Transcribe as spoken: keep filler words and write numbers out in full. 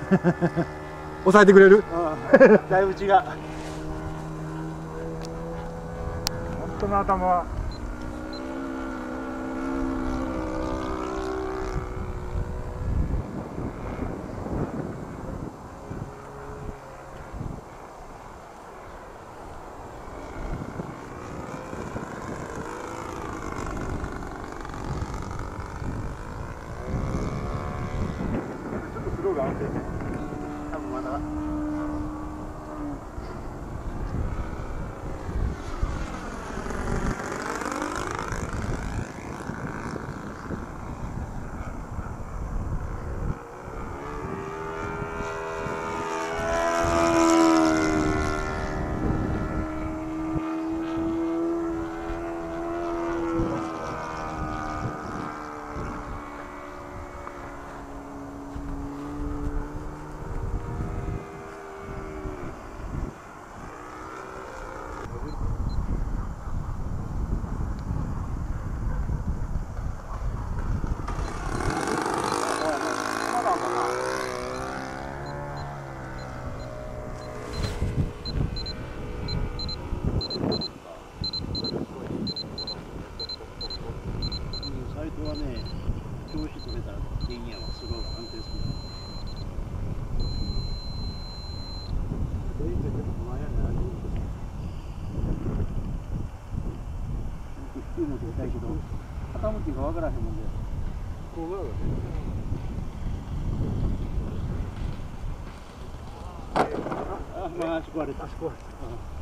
抑えてくれる？ うん、だいぶ違う。本当の頭はちょっとスローが合ってるね。多分まだ。サイトはね、調子取れたら原因やわ、スローが安定する。全然でも不安やな。低いので痛いけど、傾きがわからへんもんで。こうなるわね。あ、まあ足壊れた。足壊れた。